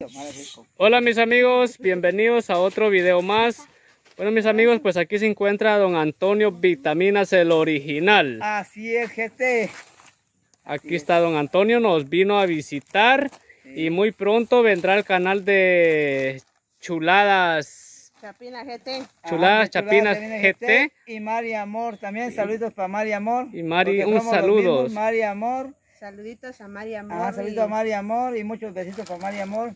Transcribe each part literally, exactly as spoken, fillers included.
Hola mis amigos, bienvenidos a otro video más. Bueno mis amigos, pues aquí se encuentra don Antonio Vitaminas, el original. Así es, gente. Aquí está don Antonio, nos vino a visitar sí. Y muy pronto vendrá el canal de Chuladas Chapina G T. Chuladas Chapinas G T. Y Mari Amor también, saluditos para Mari Amor. Y Mari, un saludo. Mari Amor. Saluditos a Mari Amor. Ah, saluditos a Mari Amor y muchos besitos para Mari Amor.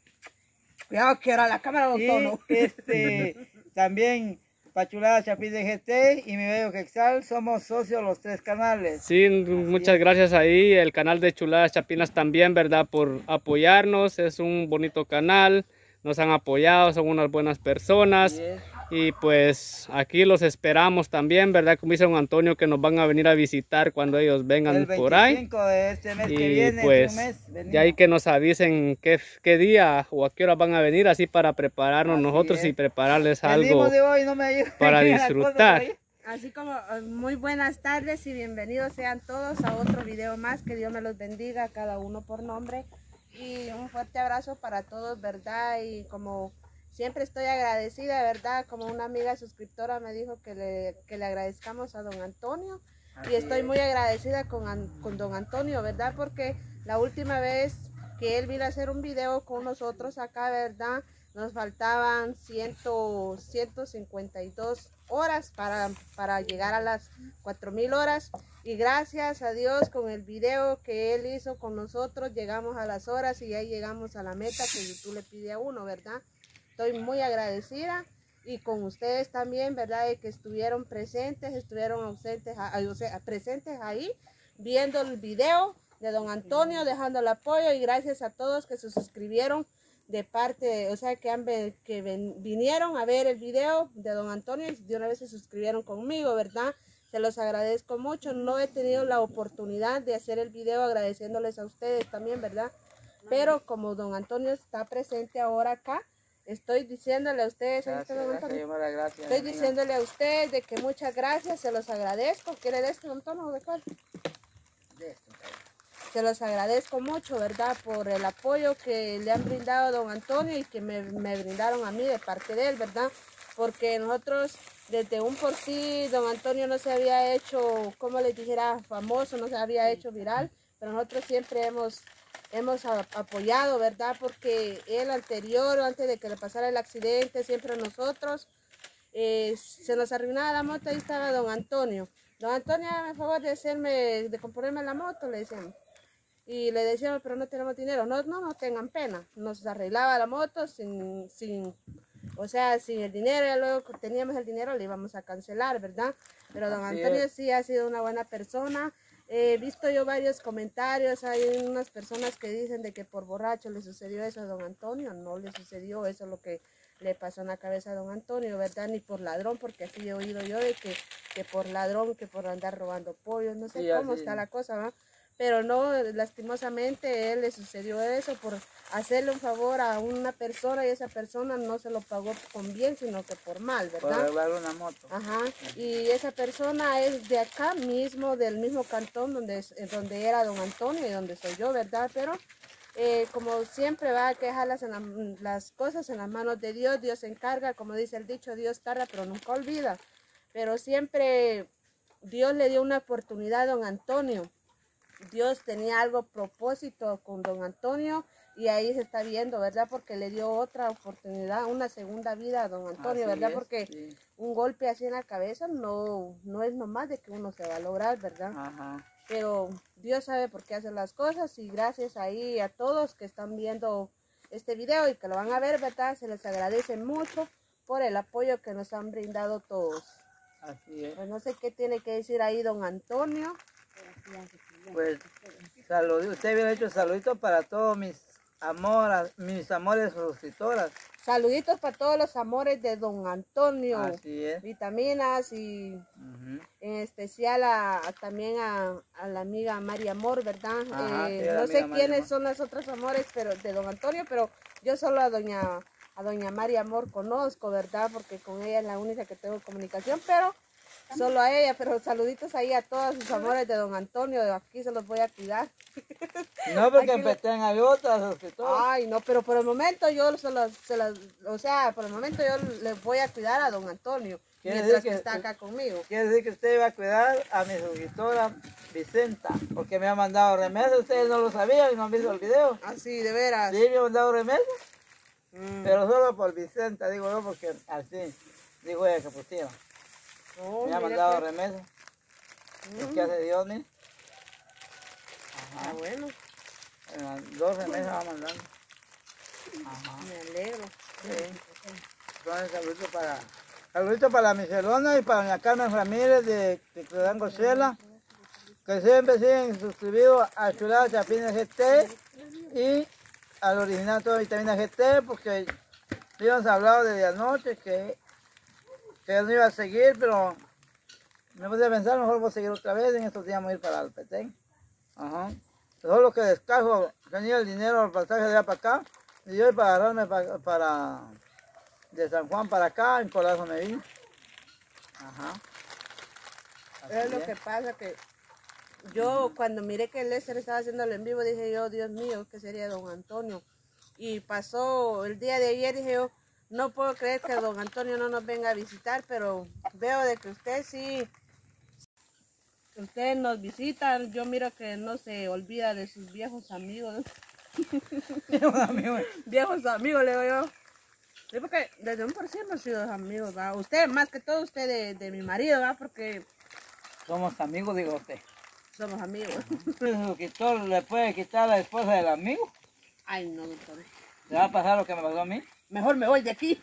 Cuidado que era la cámara, don Tono. Este, también para Chuladas Chapinas G T y mi bello Quexal, somos socios los tres canales. Sí, así muchas es. Gracias ahí, el canal de Chuladas Chapinas también, ¿verdad? Por apoyarnos, es un bonito canal, nos han apoyado, son unas buenas personas. Sí. Y pues aquí los esperamos también, ¿verdad? Como dice don Antonio, que nos van a venir a visitar cuando ellos vengan el por ahí. veinticinco de este mes y que viene, pues, mes, de ahí que nos avisen qué, qué día o a qué hora van a venir, así para prepararnos así nosotros es. Y prepararles algo de hoy, no me para disfrutar. Así como muy buenas tardes y bienvenidos sean todos a otro video más. Que Dios me los bendiga, cada uno por nombre. Y un fuerte abrazo para todos, ¿verdad? Y como siempre estoy agradecida, ¿verdad? Como una amiga suscriptora me dijo que le, que le agradezcamos a don Antonio. Así y estoy es. muy agradecida con, con don Antonio, ¿verdad? Porque la última vez que él vino a hacer un video con nosotros acá, ¿verdad? Nos faltaban ciento cincuenta y dos horas para, para llegar a las cuatro mil horas. Y gracias a Dios con el video que él hizo con nosotros, llegamos a las horas y ya llegamos a la meta que YouTube le pide a uno, ¿verdad? Estoy muy agradecida y con ustedes también, ¿verdad? De que estuvieron presentes, estuvieron ausentes, o sea, presentes ahí, viendo el video de don Antonio, dejando el apoyo y gracias a todos que se suscribieron de parte, o sea, que, han, que ven, vinieron a ver el video de don Antonio y de una vez se suscribieron conmigo, ¿verdad? Se los agradezco mucho, no he tenido la oportunidad de hacer el video agradeciéndoles a ustedes también, ¿verdad? Pero como don Antonio está presente ahora acá, estoy diciéndole a ustedes, gracias, don Antonio? Gracias, gracias, estoy amiga. diciéndole a ustedes de que muchas gracias, se los agradezco. ¿Quiere de este don Tono o de cuál? De este. Se los agradezco mucho, ¿verdad? Por el apoyo que le han brindado a don Antonio y que me, me brindaron a mí de parte de él, ¿verdad? Porque nosotros, desde un por sí, don Antonio no se había hecho, como les dijera, famoso, no se había hecho viral, pero nosotros siempre hemos, hemos apoyado, ¿verdad? Porque él anterior, antes de que le pasara el accidente, siempre nosotros, eh, se nos arruinaba la moto, ahí estaba don Antonio. Don Antonio, hágame el favor de hacerme, de componerme la moto, le decíamos. Y le decíamos, pero no tenemos dinero. No, no, no tengan pena. Nos arreglaba la moto sin, sin, o sea, sin el dinero. Y luego teníamos el dinero, le íbamos a cancelar, ¿verdad? Pero don Así Antonio es. sí ha sido una buena persona. He visto yo varios comentarios. Hay unas personas que dicen de que por borracho le sucedió eso a don Antonio. No le sucedió eso, lo que le pasó en la cabeza a don Antonio, ¿verdad? Ni por ladrón, porque así he oído yo de que, que por ladrón, que por andar robando pollos. No sé sí, cómo así. está la cosa, ¿verdad? Pero no, lastimosamente él le sucedió eso por hacerle un favor a una persona y esa persona no se lo pagó con bien, sino que por mal, ¿verdad? Por arreglar una moto. Ajá, y esa persona es de acá mismo, del mismo cantón donde, donde era don Antonio y donde soy yo, ¿verdad? Pero eh, como siempre va a dejarlas en la, las cosas en las manos de Dios, Dios se encarga, como dice el dicho, Dios tarda pero nunca olvida. Pero siempre Dios le dio una oportunidad a don Antonio. Dios tenía algo propósito con don Antonio y ahí se está viendo, ¿verdad? Porque le dio otra oportunidad, una segunda vida a don Antonio, así ¿verdad? Es, porque sí. un golpe así en la cabeza no, no es nomás de que uno se va a lograr, ¿verdad? Ajá. Pero Dios sabe por qué hace las cosas y gracias ahí a todos que están viendo este video y que lo van a ver, ¿verdad? Se les agradece mucho por el apoyo que nos han brindado todos. Así es. Pues no sé qué tiene que decir ahí don Antonio. Pues salud, usted hubiera hecho saluditos para todos mis amores, mis amores suscriptoras. Saluditos para todos los amores de don Antonio. Así es. Vitaminas y uh-huh. en especial a, a también a, a la amiga María Amor, ¿verdad? Ajá, eh, sí, no sé quiénes son los otros amores pero de don Antonio, pero yo solo a doña a doña María Amor conozco, ¿verdad? Porque con ella es la única que tengo comunicación, pero solo a ella, pero saluditos ahí a todos sus amores de don Antonio, aquí se los voy a cuidar. No, porque Aquí en Petén hay otras suscriptoras. Ay, no, pero por el momento yo se las, se las, o sea, por el momento yo les voy a cuidar a don Antonio, Quiere mientras decir que que- está acá conmigo. Quiere decir que usted va a cuidar a mi suscriptora Vicenta, porque me ha mandado remesas, ustedes no lo sabían y no han visto el video. Así, de veras. Sí, me ha mandado remesas, Mm. pero solo por Vicenta, digo yo, porque así, digo ella que pusiera. Oh, Me ha mira mandado que- remesas. Es que hace Dios, mire. Ah, bueno, Eh, Dos remesas va mandando. Ajá. me alegro. Sí. Entonces, saludito para, saludito para la Michelona y para la Carmen Ramírez de, de Cledango Shela, que siempre siguen suscribidos a Chulada Chapines G T y al original todo Vitamina G T, porque habíamos hablado desde anoche que, que no iba a seguir, pero me puse a pensar, mejor voy a seguir otra vez, en estos días vamos a ir para el Petén. Ajá. Solo que descargo, tenía el dinero, el pasaje de allá para acá, y yo para agarrarme para, para de San Juan para acá, en Colazo me vine. Ajá. Así Es lo es. que pasa que yo cuando miré que Lester estaba haciéndolo en vivo, dije yo, Dios mío, ¿qué sería don Antonio? Y pasó el día de ayer, dije yo, no puedo creer que don Antonio no nos venga a visitar, pero veo de que usted sí, usted nos visita, yo miro que no se olvida de sus viejos amigos, Un amigo, viejos amigos, le digo yo. Sí, porque desde un por ciento hemos sido amigos, ¿va? Usted, más que todo usted de, de mi marido, ¿va? Porque somos amigos, digo usted. somos amigos. El suscriptor le puede quitar a la esposa del amigo. Ay, no, doctor. ¿Le va a pasar lo que me pasó a mí? Mejor me voy de aquí.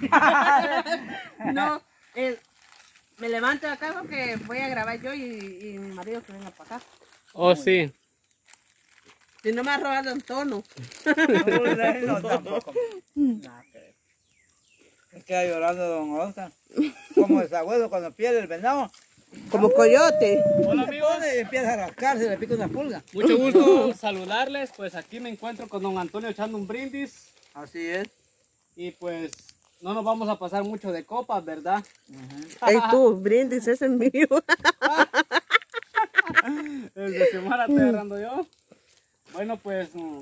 No, eh, me levanto de acá porque voy a grabar yo y, y mi marido que venga para acá. Oh, sí. Si no me ha robado un tono. No, tampoco. Nada que ver. Es que llorando don Oscar. Como el sagüeso cuando pierde el venado. Como coyote. Hola Se amigos, pone y empieza a rascarse y le pica una pulga. mucho gusto saludarles. Pues aquí me encuentro con don Antonio echando un brindis. Así es. Y pues no nos vamos a pasar mucho de copas, ¿verdad? Ay, tú, brindis, ese es mío. El de Xiomara estoy agarrando yo. Bueno, pues mm,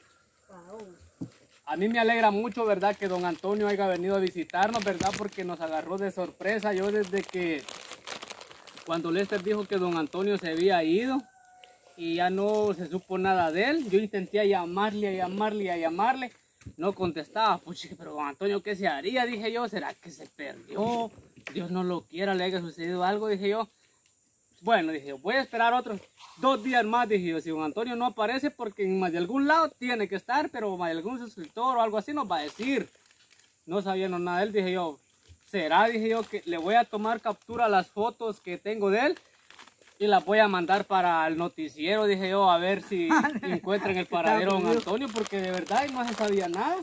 a mí me alegra mucho, ¿verdad? Que don Antonio haya venido a visitarnos, ¿verdad? Porque nos agarró de sorpresa. Yo desde que, cuando Lester dijo que don Antonio se había ido y ya no se supo nada de él, yo intenté a llamarle, a llamarle, a llamarle. No contestaba. Pues dije, pero don Antonio, ¿qué se haría? Dije yo, ¿será que se perdió? Dios no lo quiera, le haya sucedido algo, dije yo. Bueno, dije, voy a esperar otros dos días más, dije yo, si don Antonio no aparece, porque en más de algún lado tiene que estar, pero más de algún suscriptor o algo así nos va a decir. No sabíamos nada de él, dije yo, será, dije yo, que le voy a tomar captura a las fotos que tengo de él y las voy a mandar para el noticiero, dije yo, a ver si encuentran el paradero de don Antonio, porque de verdad no se sabía nada.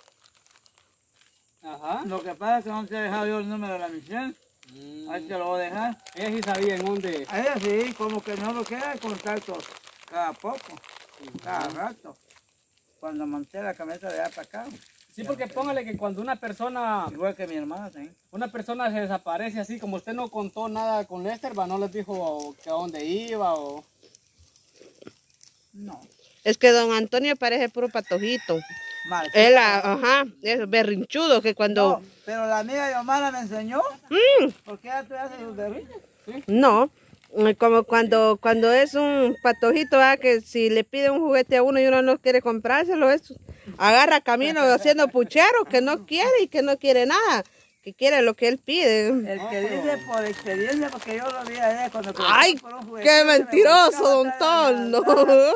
Ajá. Lo que pasa es que no te he dejado yo el número de la Michelle. Mm. Ahí te lo voy a dejar. Ella sí sabía en dónde. A ella sí, como que no lo queda contacto cada poco, cada rato. Cuando monté la camioneta de allá para acá. Sí, porque póngale que cuando una persona Igual que mi hermana, sí. Una persona se desaparece así, como usted no contó nada con Lester, ¿va? No les dijo que a dónde iba o... No. Es que don Antonio parece puro patojito. Mal. Él, ah, ajá, es berrinchudo que cuando... No, pero la amiga de Omar me enseñó. ¿Por qué ella te hace sus berrinches? No, como cuando cuando es un patojito, ¿verdad? Que si le pide un juguete a uno y uno no quiere comprárselo, es, agarra camino haciendo puchero, que no quiere y que no quiere nada, que quiere lo que él pide. El que dice por experiencia, porque yo lo vi a ella cuando... ¡Ay, por un juguete, qué me mentiroso, buscaba don atrás de la- Tono!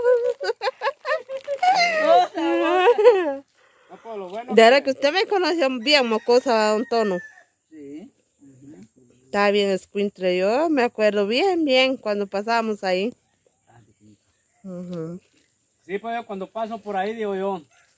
No, pues lo bueno De verdad que- que usted me conoció bien mocosa, don Tono. Sí. Estaba bien escuintre, yo me acuerdo bien, bien cuando pasábamos ahí. Ujú. Sí, pues yo cuando paso por ahí digo yo,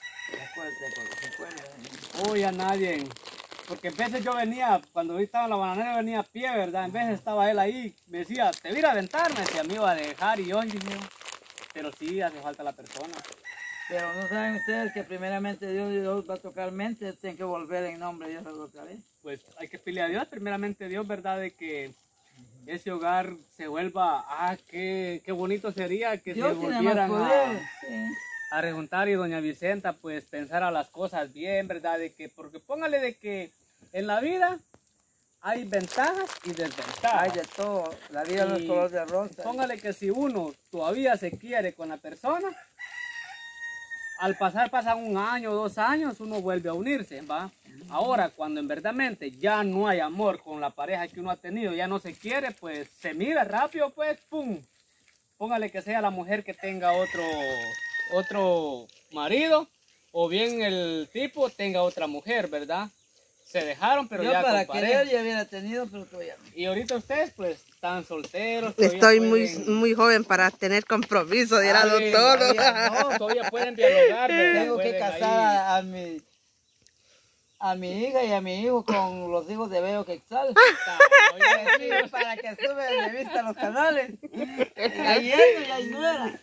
uy, a nadie. Porque en veces yo venía, cuando yo estaba en la bananera venía a pie, ¿verdad? En veces estaba él ahí, me decía, te voy a ir a aventar, me decía, me iba a dejar y yo dije, pero sí, hace falta la persona. Pero no saben ustedes que primeramente Dios, Dios va a tocar mente, tienen que volver en nombre de Dios otra vez. Pues hay que pedirle a Dios, primeramente Dios, ¿verdad? De que ese hogar se vuelva, ah, qué, qué bonito sería que Dios se tiene volvieran más poder, a, sí. a rejuntar y doña Vicenta pues pensara las cosas bien, ¿verdad? De que, porque póngale de que en la vida hay ventajas y desventajas. Hay de todo, la vida no es Y color de rosa. Póngale que si uno todavía se quiere con la persona, al pasar, pasan un año, dos años, uno vuelve a unirse, ¿va? Ahora, cuando en verdadmente ya no hay amor con la pareja que uno ha tenido, ya no se quiere, pues se mira rápido, pues, pum. Póngale que sea la mujer que tenga otro, otro marido, o bien el tipo tenga otra mujer, ¿verdad? Se dejaron, pero yo ya para con pareja. querer ya hubiera tenido, pero todavía no. Y ahorita ustedes, pues, están solteros. Estoy pueden... muy, muy joven para tener compromiso, dirá Ay, doctor. todavía no, todavía pueden dialogar. ¿verdad? Tengo que Pueden casar ahí- a, a mi a mi hija y a mi hijo con los hijos de Beo Quetzal. Oye, Para que suban de vista los canales. Ayer y ahí no era.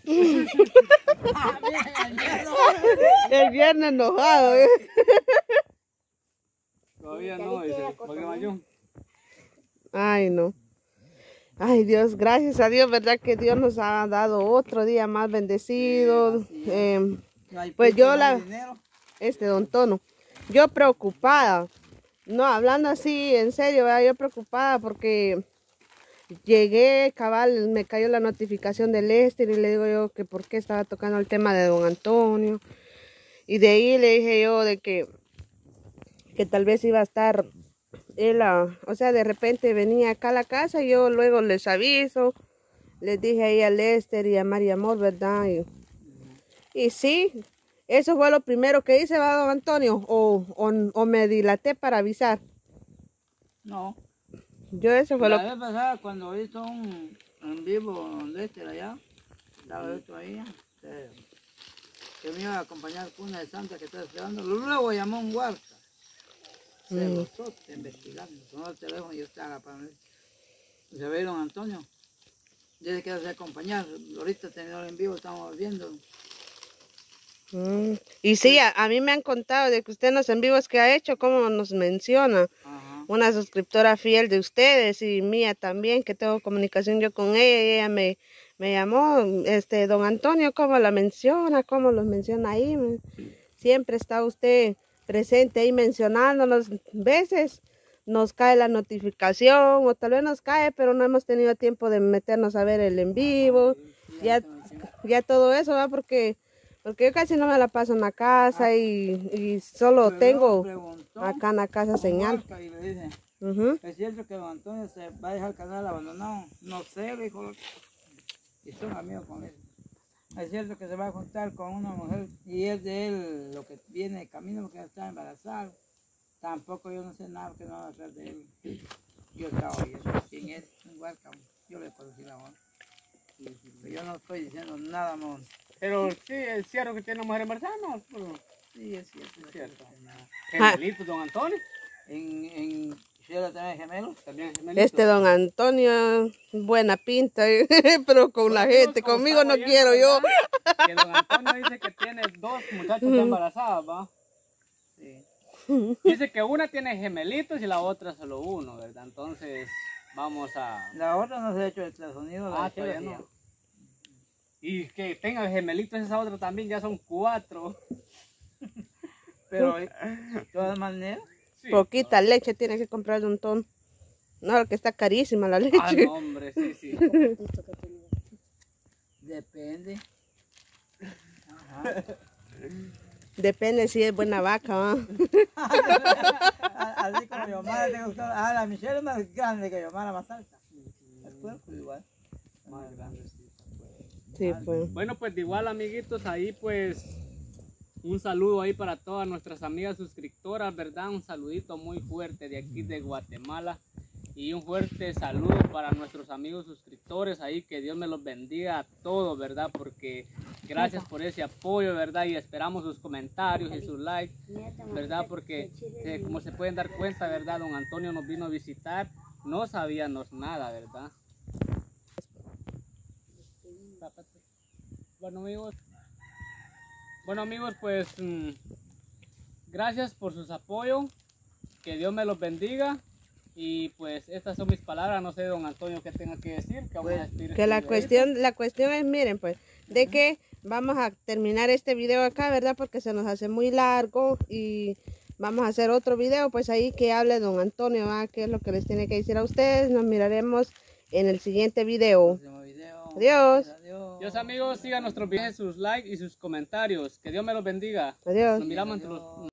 El viernes enojado. ¿eh? Todavía no, dice. ¿Por qué Mayú? Ay, no. Ay, Dios, gracias a Dios, ¿verdad? Que Dios nos ha dado otro día más bendecido. Sí, Eh, No hay Pues pico, yo no hay la- dinero. este, don Tono, yo preocupada. No, hablando así, en serio, ¿verdad? Yo preocupada porque llegué, cabal, me cayó la notificación del Lester y le digo yo que por qué estaba tocando el tema de don Antonio. Y de ahí le dije yo de que, que tal vez iba a estar él, a- o sea, de repente venía acá a la casa y yo luego les aviso. Les dije ahí a Lester y a María Amor, ¿verdad? Y, y sí, eso fue lo primero que hice, ¿va, don Antonio? O, o, o me dilaté para avisar. No. Yo eso fue La lo vez pasada cuando hizo un en vivo de este allá, estaba esto ahí, eh, que me iba a acompañar con una de Santa que estaba esperando. Luego llamó un guarda. Se Mm. lo soste investigando. Sonó el teléfono y yo estaba para mí. Se ve don Antonio. Dice que se acompañar. Ahorita terminó el en vivo, estamos viendo. Mm. Y sí, a, a mí me han contado de que usted en los en vivos que ha hecho, como nos menciona, Ajá. una suscriptora fiel de ustedes y mía también, que tengo comunicación yo con ella, y ella me, me llamó, este, don Antonio, ¿cómo la menciona? ¿Cómo los menciona ahí? Siempre está usted presente ahí mencionándonos. Veces nos cae la notificación o tal vez nos cae, pero no hemos tenido tiempo de meternos a ver el en vivo. Ya, ya todo eso, ¿va? Porque, porque yo casi no me la paso en la casa y, y solo Pero tengo preguntó acá en la casa a señal. Huarca y le dice, Ujú. ¿es cierto que don Antonio se va a dejar el canal abandonado? No sé, le dijo. Y son amigos con él. Es cierto que se va a juntar con una mujer y es de él lo que viene de camino porque está embarazada. Tampoco yo no sé nada que no va a hacer de él. Yo estaba oyendo quién es, un Huarca. Yo le conocí la voz. Pero yo no estoy diciendo nada, amor. Pero sí, es cierto que tiene una mujer embarazada, ¿no? Pero, Sí, es cierto. es cierto. Ah. Gemelito, don Antonio. En, en Sheila también gemelos. También es gemelito. Este don Antonio, buena pinta, pero con la Bueno, gente, como conmigo estaba no oyendo, quiero yo. ¿verdad? Que don Antonio dice que tiene dos muchachas ya embarazadas, ¿va? Sí. Dice que una tiene gemelitos y la otra solo uno, ¿verdad? Entonces, vamos a... La otra no se ha hecho el ultrasonido. la Ah, de Sheila todavía sí. no. Y que tenga gemelitos esa otra también, ya son cuatro. Pero de todas maneras, Sí. Poquita leche tiene que comprar de un ton. No, que está carísima la leche. Ah, no, hombre, sí, sí. depende. Ajá. Depende si es buena vaca, ¿va? A- Así como Yomara te gustó. Ah, la Michelle es más grande que Yomara, más alta. El cuerpo igual. Más grande, sí. Sí, pues. Bueno, pues de igual, amiguitos, ahí pues un saludo ahí para todas nuestras amigas suscriptoras, ¿verdad? Un saludito muy fuerte de aquí de Guatemala y un fuerte saludo para nuestros amigos suscriptores ahí, que Dios me los bendiga a todos, ¿verdad? Porque gracias por ese apoyo, ¿verdad? Y esperamos sus comentarios y sus likes, ¿verdad? Porque eh, como se pueden dar cuenta, ¿verdad? Don Antonio nos vino a visitar, no sabíamos nada, ¿verdad? Bueno, amigos, bueno amigos, pues mmm, gracias por sus apoyos, que Dios me los bendiga Y pues estas son mis palabras, no sé don Antonio qué tenga que decir. Que, vamos a despedir Que la este cuestión, la cuestión es, miren pues, de que vamos a terminar este video acá, ¿verdad? Porque se nos hace muy largo y vamos a hacer otro video, pues ahí que hable don Antonio, ¿verdad? ¿Qué es lo que les tiene que decir a ustedes? Nos miraremos en el siguiente video. Adiós. Adiós amigos, sigan nuestros videos, sus likes y sus comentarios. Que Dios me los bendiga. Adiós. Nos miramos entre los...